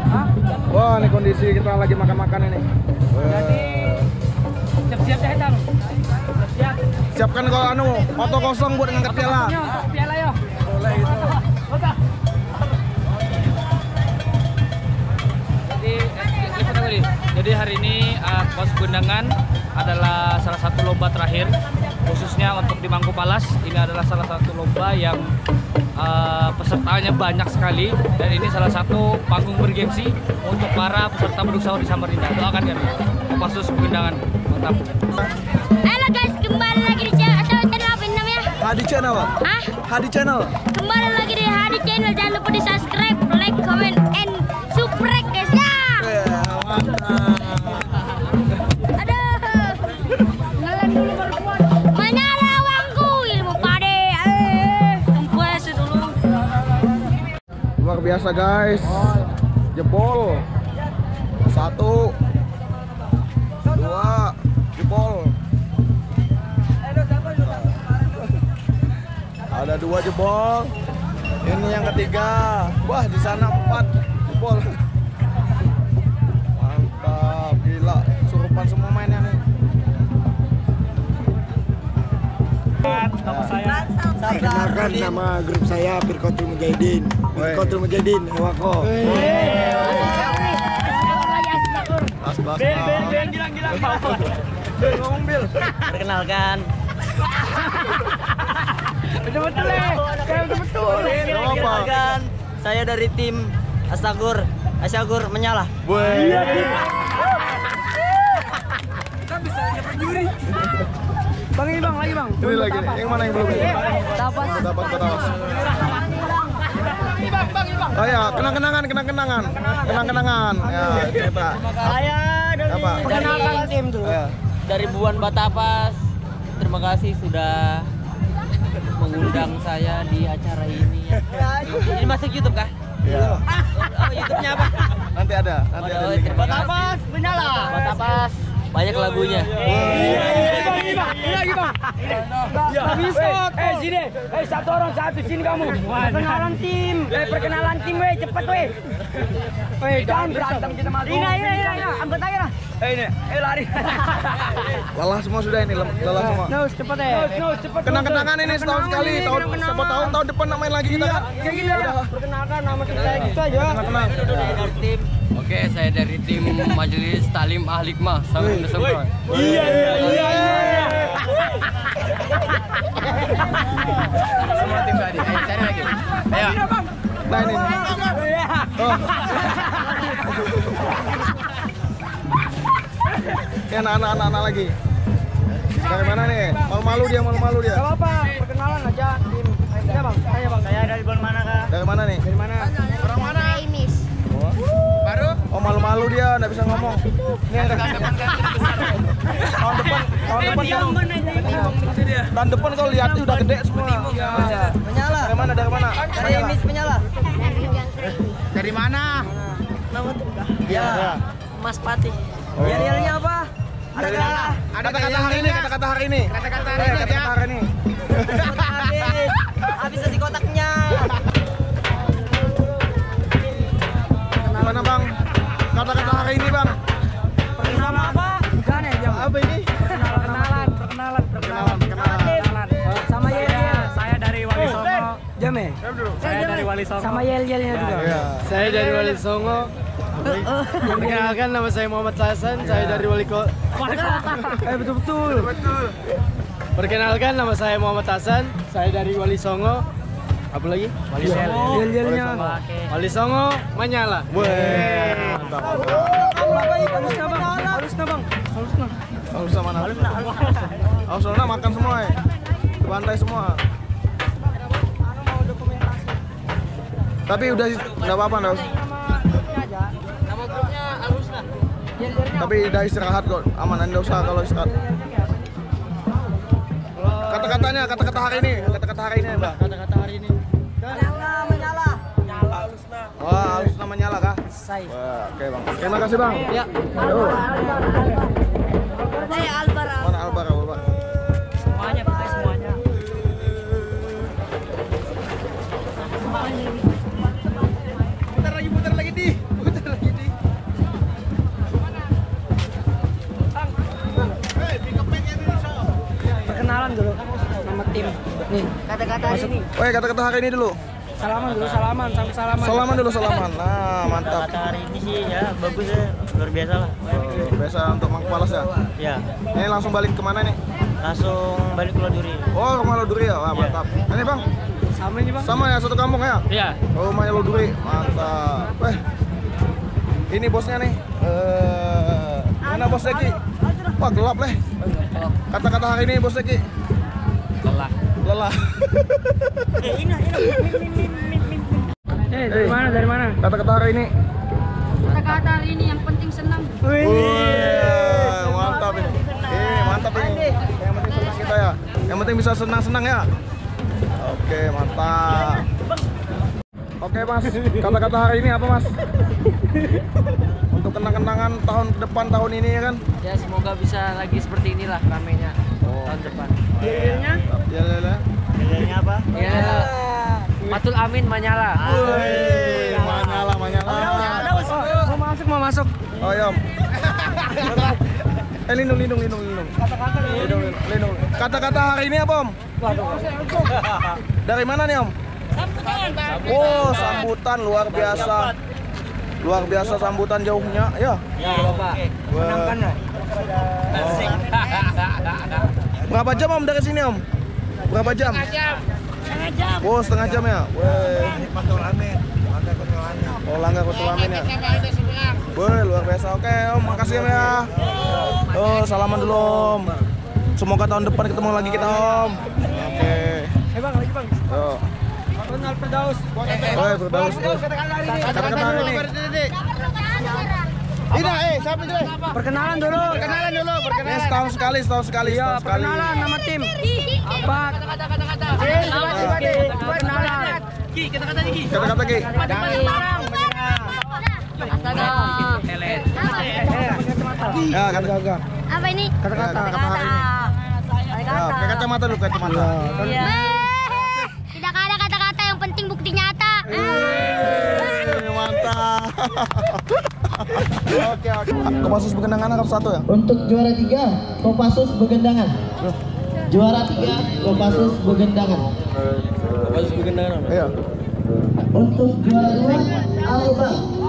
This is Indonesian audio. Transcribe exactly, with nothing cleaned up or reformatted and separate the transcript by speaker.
Speaker 1: Wah, ini kondisi kita lagi makan-makan ini.
Speaker 2: Jadi siap-siap deh Tam. Siap.
Speaker 1: Siapkan kalau anu foto kosong buat ngangkat piala.
Speaker 2: Piala yo.
Speaker 1: Boleh itu.
Speaker 2: Jadi eh, tadi. Jadi hari ini uh, Pos Gundangan adalah salah satu lomba terakhir khususnya untuk di Mangkupalas. Ini adalah salah satu lomba yang uh, pesertanya banyak sekali dan ini salah satu panggung bergengsi untuk para peserta beduk sahur di Samarinda. Doakan kan Kopassus Gundangan. Mantap.
Speaker 3: Halo guys, kembali lagi di channel channel apa ini namanya?
Speaker 1: Hadi Channel.
Speaker 3: Hah?
Speaker 1: Hadi Channel.
Speaker 3: Kembali lagi di Hadi Channel. Jangan lupa di subscribe, like, comment, and subscribe guys ya. Aduh. Kenalan dulu baru kuat. Menyala wangku ilmu pade. Eh, kempes dulu.
Speaker 1: Luar biasa guys. Jebol. Satu. Dua. Jebol. Ada dua jebol. Ini yang ketiga. Wah, di sana empat jebol. Mantap, gila. Surupan semua mainnya nih.
Speaker 2: Nama saya.
Speaker 4: Perkenalkan nama grup saya Firqatul Mujahidin. Firqatul Mujahidin, Ewako.
Speaker 1: Las las.
Speaker 2: Bil, bil, bil, gilang-gilang.
Speaker 1: Bil, ngomong Bil.
Speaker 5: Perkenalkan,
Speaker 2: Betul-betul eh. Kayak betul-betul.
Speaker 5: perkenalkan, saya dari tim Asagur, Asagur Menyala.
Speaker 1: Woi.
Speaker 2: Bang ini bang, lagi bang.
Speaker 1: Ini lagi nih. Yang mana yang belum?
Speaker 2: Tapas.
Speaker 1: Dapat ketawas. Oh ya, kenang-kenangan, kenang-kenangan, kenang-kenangan. Ya, cerita.
Speaker 5: Saya dari,
Speaker 1: Apa?
Speaker 5: perkenalkan tim dulu.
Speaker 1: Ya.
Speaker 5: Dari Buan Batapas. Terima kasih sudah mengundang saya di acara ini. Ini masuk YouTube kah?
Speaker 1: Iya.
Speaker 5: Oh, YouTube-nya apa?
Speaker 1: Nanti ada, nanti ada.
Speaker 5: Oh,
Speaker 1: linknya.
Speaker 5: terima kasih. Menyala. Batapas. Banyak lagunya.
Speaker 2: Lagi bang. Gak bisa. Eh sini. Eh satu orang satu sini kamu. Perkenalan tim. Eh perkenalan tim weh cepet weh. Weh jangan berantem kita masuk. Ini ini ini. Angkat aja lah. Eh ini. Eh lari.
Speaker 1: Lelah semua sudah ini, lem- lelah semua.
Speaker 2: Nus cepet eh. Nus nus cepet.
Speaker 1: Kenang-kenangan ini setahun sekali, tahun siapa tahun tahun depan nak main lagi kita kan?
Speaker 2: Kayak gini ya. Perkenalkan nama kita gitu aja.
Speaker 1: Kenang-kenang.
Speaker 5: Saya dari tim. Oke, saya dari tim Majelis Talim Ahlikmah Samarinda Sempron.
Speaker 2: Iya iya iya iya.
Speaker 5: Semua tim tadi. Ayo cari lagi. Ayo.
Speaker 1: Nah ini. Oh. Ini anak-anak anak-anak lagi. Dari mana nih? Malu-malu dia, malu-malu dia.
Speaker 2: Gak apa-apa. Perkenalan aja tim. Ayo bang. Ayo bang. Saya dari Bon mana kak?
Speaker 1: Dari mana nih?
Speaker 2: Dari mana?
Speaker 1: Orang mana?
Speaker 3: Imis.
Speaker 1: Oh.
Speaker 5: Baru?
Speaker 1: Oh malu-malu dia, nggak bisa ngomong. Ini yang tahun depan tahun depan tahun depan tahun depan kau lihat udah gede semua.
Speaker 5: Menyala.
Speaker 1: Dari mana? Dari mana?
Speaker 5: Dari Miss Menyala.
Speaker 1: Dari mana?
Speaker 5: Nama tim kah?
Speaker 1: Ya.
Speaker 5: Mas Patih.
Speaker 1: Oh.
Speaker 5: Yel-yelnya apa? Ada kalah.
Speaker 1: Kata-kata hari ini, kata-kata hari ini.
Speaker 5: Kata-kata hari
Speaker 1: Eh,
Speaker 5: ini
Speaker 1: kata-kata
Speaker 5: aja.
Speaker 1: hari ini.
Speaker 5: Habis. Habis nasi kotaknya.
Speaker 1: Gimana bang? Kata-kata hari ini bang.
Speaker 2: Nama apa? Bukan ya jam.
Speaker 1: Apa ini?
Speaker 2: Perkenalan, perkenalan,
Speaker 1: Kenalan, kenalan.
Speaker 2: Sama Yel Yel. Saya dari Wali Songo. Jam ya? Saya dari Wali Songo. Sama Yel Yelnya juga.
Speaker 1: Iya.
Speaker 4: Saya dari Wali Songo. Perkenalkan nama saya Muhammad Hasan, saya dari Wali Kota.
Speaker 2: Eh betul-betul.
Speaker 4: Perkenalkan nama saya Muhammad Hasan, saya dari Wali Songo. Apa lagi? Wali Songo.
Speaker 2: Yel Yelnya.
Speaker 4: Wali Songo Menyala.
Speaker 1: Weh. Mantap.
Speaker 2: Halusnya bang. Halusnya bang. Halusnya.
Speaker 1: Harus sama mana? Harus sama makan semua ya. Bantai semua. Tapi udah nggak apa-apa nggak usah.
Speaker 5: Nama grupnya Alusna.
Speaker 1: Tapi udah istirahat kok, aman, anda usah kalau istirahat. Kata-katanya, kata-kata hari ini, kata-kata hari ini, Mbak.
Speaker 4: Kata-kata hari ini.
Speaker 5: Menyala, menyala.
Speaker 1: Wah, harus namanya lah kah?
Speaker 5: Saya.
Speaker 1: Wah, oke bang. Terima kasih bang.
Speaker 5: Ya.
Speaker 1: Yo.
Speaker 3: Saya Alvaro.
Speaker 1: Mana Alvaro, Bang?
Speaker 2: Semuanya pakai semuanya.
Speaker 1: Putar lagi, putar lagi di. Putar lagi. Masuk. Woi, kata-kata hari ini dulu.
Speaker 4: Salaman dulu, salaman, sampai salaman.
Speaker 1: Salaman dulu, salaman. Nah, mantap.
Speaker 5: Kata hari ini sih ya bagus ya, luar biasa lah.
Speaker 1: Oh, biasa untuk Mangku Palas ya.
Speaker 5: Ya,
Speaker 1: Ini langsung balik kemana nih?
Speaker 5: langsung balik ke Loduri.
Speaker 1: Oh, rumah Loduri ya. Wah, mantap. Ini Bang,
Speaker 4: Sama ini bang.
Speaker 1: sama ya satu kampung ya?
Speaker 2: Iya.
Speaker 1: Oh, rumahnya Loduri. Mantap. Eh, ini bosnya nih. Eh, mana bosnya Ki? Wah, gelap leh. Kata-kata hari ini bosnya Ki.
Speaker 2: Lelah.
Speaker 1: Lelah.
Speaker 4: Eh, dari mana? Dari mana?
Speaker 1: Kata-kata hari ini.
Speaker 3: Kata-kata hari ini yang penting senang.
Speaker 1: Wih, mantap ini. Ini mantap ini. Yang penting senang kita ya. Yang penting bisa senang-senang ya. Oke, mantap. Oke, Mas. Kata-kata hari ini apa, Mas? Untuk kenang-kenangan tahun depan tahun ini ya kan?
Speaker 5: Ya semoga bisa lagi seperti inilah ramenya tahun depan.
Speaker 4: Akhirnya?
Speaker 1: Ya, ya, ya.
Speaker 5: Pilihannya apa? Ya. Matul Amin Manyala.
Speaker 1: Wih, Manyala, Manyala.
Speaker 4: Mau masuk, mau masuk.
Speaker 1: Oh, ya. Eh, lindung, lindung, lindung, lindung.
Speaker 4: Kata-kata
Speaker 1: Lindung, lindung. Kata-kata hari ini apa, Om? Dari mana nih, Om? Oh, sambutan luar biasa. Luar biasa sambutan jauhnya, ya.
Speaker 5: Ya, Bapak.
Speaker 1: Menangkan ya? Berapa jam Om dari sini Om? Berapa jam? Setengah jam. Oh, setengah jam ya? Weh. Oh, Langgar Kotul Amin ya? Weh, luar biasa. Oke Om, makasih Om ya. Oh, salaman dulu Om. Semoga tahun depan ketemu lagi kita Om. Oke.
Speaker 4: Eh bang, lagi bang.
Speaker 1: Yo.
Speaker 4: Kenal Firdaus.
Speaker 1: Weh, Firdaus. Kata-kata hari ini. Tidak, eh, siapa dulu?
Speaker 4: Perkenalan dulu.
Speaker 1: Perkenalan dulu, perkenalan. Eh, setahun sekali, setahun sekali,
Speaker 4: Iya,
Speaker 1: setahun sekali.
Speaker 4: perkenalan nama tim. Apa? Kata-kata. Perkenalan.
Speaker 5: Ki, kata-kata Ki.
Speaker 1: Kata-kata Ki.
Speaker 3: Astaga.
Speaker 1: Ya, kata-kata.
Speaker 3: Apa ini?
Speaker 1: Kata-kata. Kata-kata hari ini. Ya, pakai kacamata dulu, kacamata.
Speaker 3: Iya. Tidak ada kata-kata, yang penting bukti nyata.
Speaker 1: Eh, mantap. Oke, oke. Kopassus Begendangan angkap satu ya?
Speaker 6: Untuk juara tiga, Kopassus Begendangan. Juara tiga, Kopassus Begendangan.
Speaker 1: Iya.
Speaker 6: Untuk juara dua, Alba.